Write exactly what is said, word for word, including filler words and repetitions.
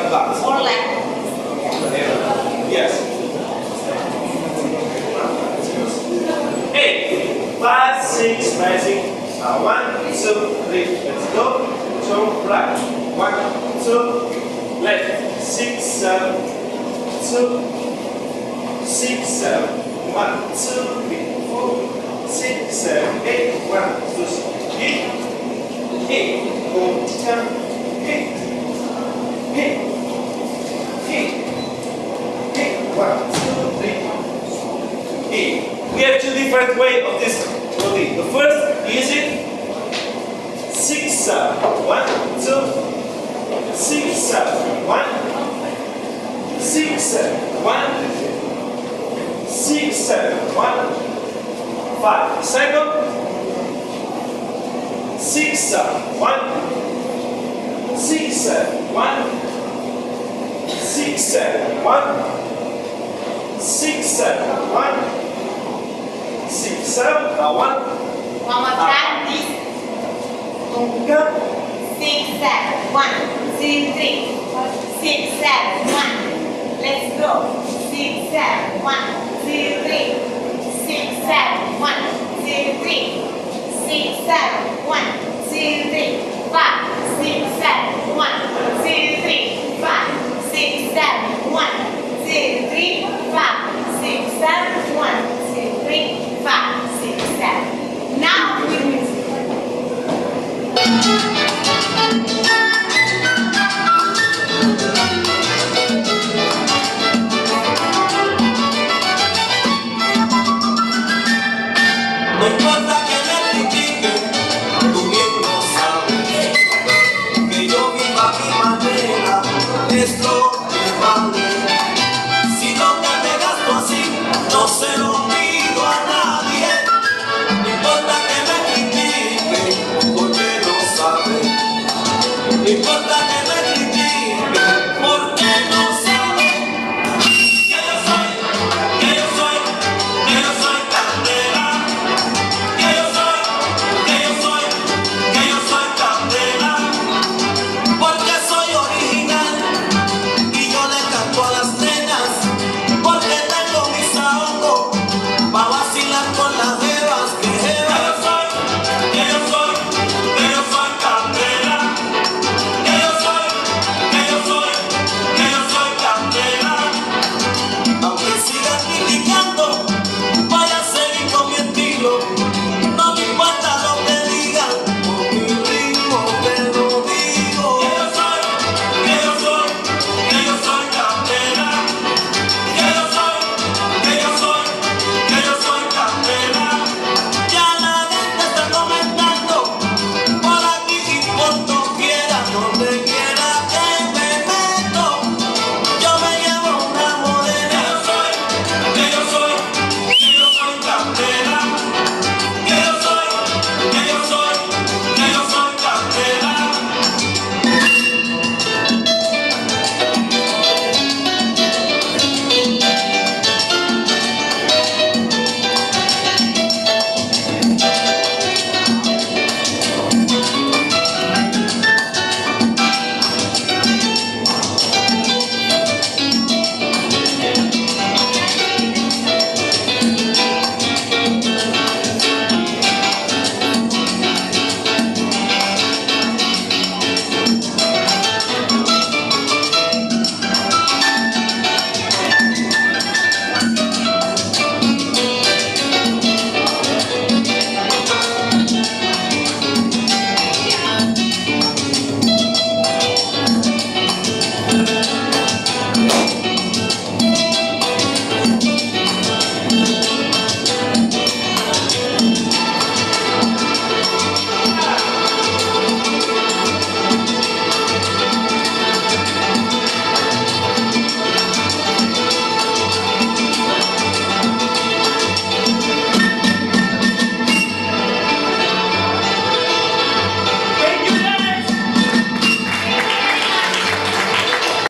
advance. Or left. Yes. Eight, five, six, rising. Uh, one, two, three. Let's go. Two, right. One, two, left. Six, seven, two, six, seven. One, two, three, four, six, seven, eight. One, two, three. Eight, eight, four, ten, eight, eight, eight, eight. One, two, three, eight. We have two different ways of this routine. The first is it six, seven, one, two, six, seven, one, six, seven, one, six, seven, one, five. Second, six, seven, one, six, seven, one, six, seven, one, six, seven, one. Six, seven, now one. One more time, please. Go. Six, seven, one, two, three. Six, seven, one. Let's go. Six, seven, one, two, three. Six, seven, one, two, three. Six, seven, one, two, three. Five, six, seven, one, two, three. Five, six, seven, one, two, three. Five, six, seven, one, two, three. Five, six, seven. Now we will. No importa que me critiquen, tú bien lo sabes, que yo viva a mi manera, esto